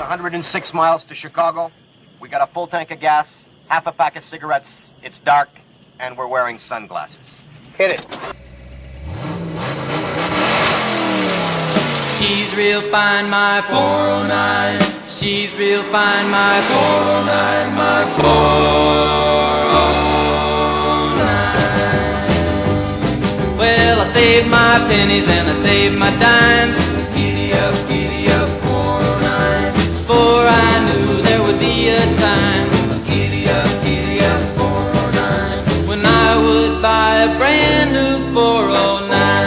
106 miles to Chicago. We got a full tank of gas, half a pack of cigarettes. It's dark, and we're wearing sunglasses. Hit it. She's real fine, my 409. She's real fine, my 409, my 409. Well, I saved my pennies and I saved my dimes. Giddy up, 409. For I knew there would be a time. Giddy up, 409. When I would buy a brand new 409.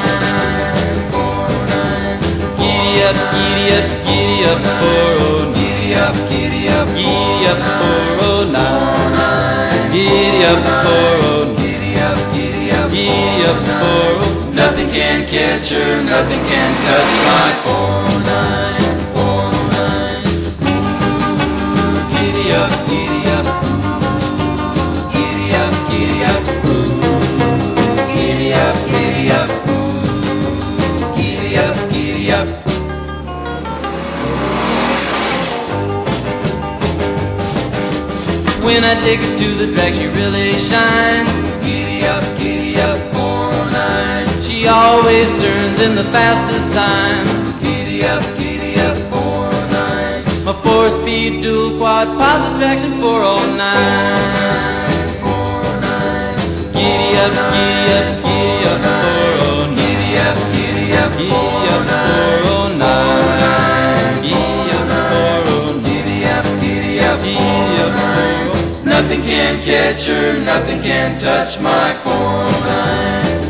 Giddy up, 409. Giddy up, 409. Giddy up, 409. Giddy up, 409. Nothing can catch her, nothing can touch my 409, 409. Ooh, giddy up, ooh, giddy up, ooh, giddy up, ooh, giddy up. When I take her to the drag, she really shines. Giddy up, 409. She always turns in the fastest time. Giddy up, 409. My 4-speed dual quad positive traction 409. 409. Giddy up, 409. Giddy up, 409. Giddy up, 409. Nothing can catch her, nothing can touch my 409.